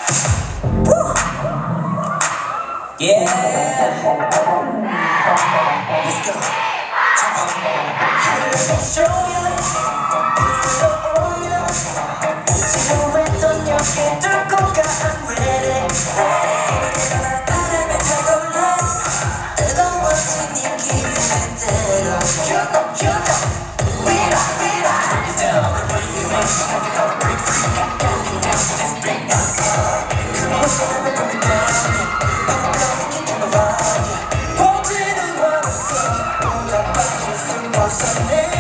Yeah. Let's go. Show you. 지루했던 여기 뚫고 가 I'm ready. 바람에 타고 let's 뜨거워진 이 기분 그대로 You know we rock Break it down the way you make me I get all the break free got me down to this break now Come on so let me bring it down 방금 너무 기쁜 거 봐 보지는 않았어 보다 빠질 순 없었네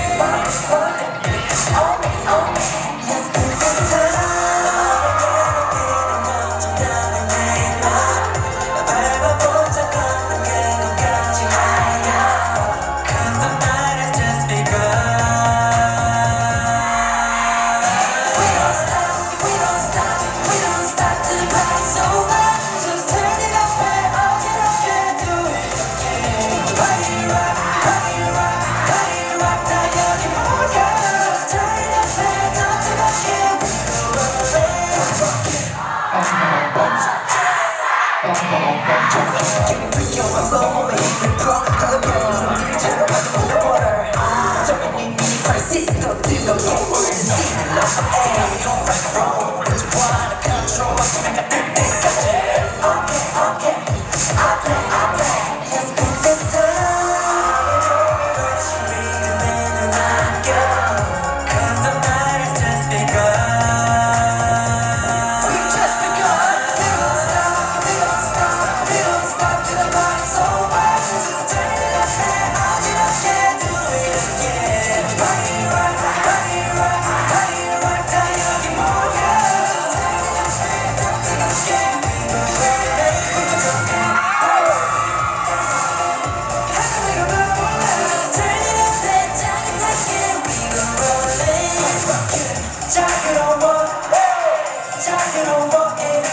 작은 오버